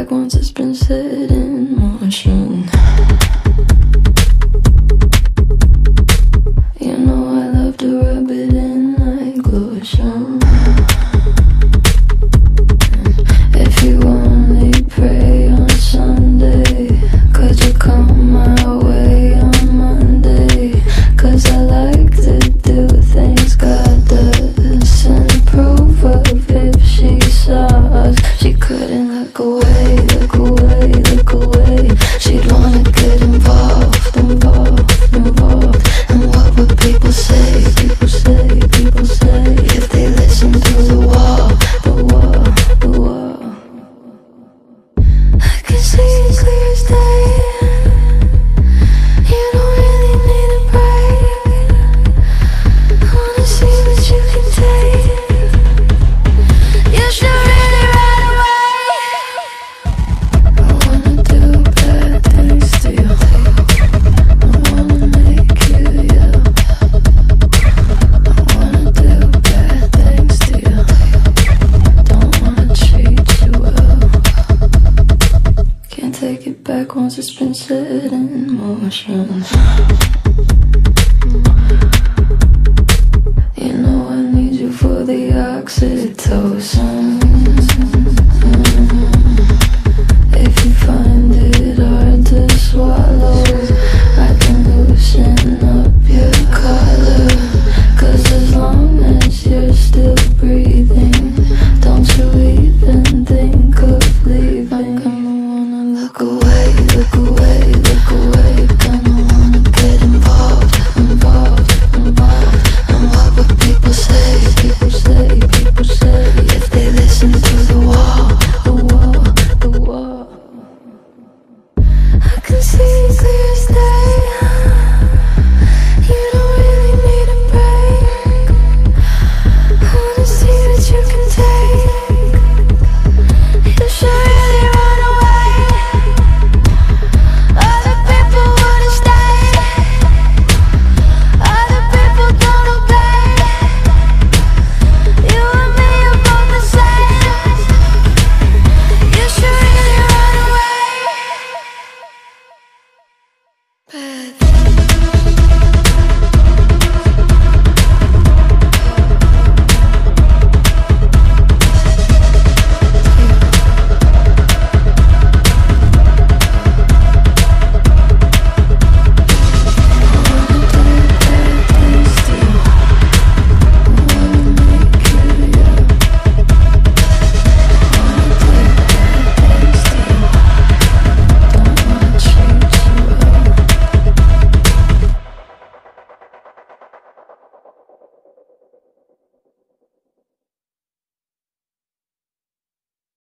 back once it's been set in motion. You know I love to rub it in like lotion. If you only pray on Sunday, could you come my way on Monday? 'Cause I like to do things God does and approve of. If she saw us, she couldn't look away, look away, look away. She'd wanna get involved, involved, involved. And what would people say, people say, people say, if they listen to the wall, the wall, the wall? I can see it clear as day. You don't really need a break. I wanna see what you can take. You should really right away. I wanna do bad things to you. I wanna make you yell. I wanna do bad things to you. Don't wanna treat you well. Can't take it back once it's been set in motion. You know I need you for the oxytocin.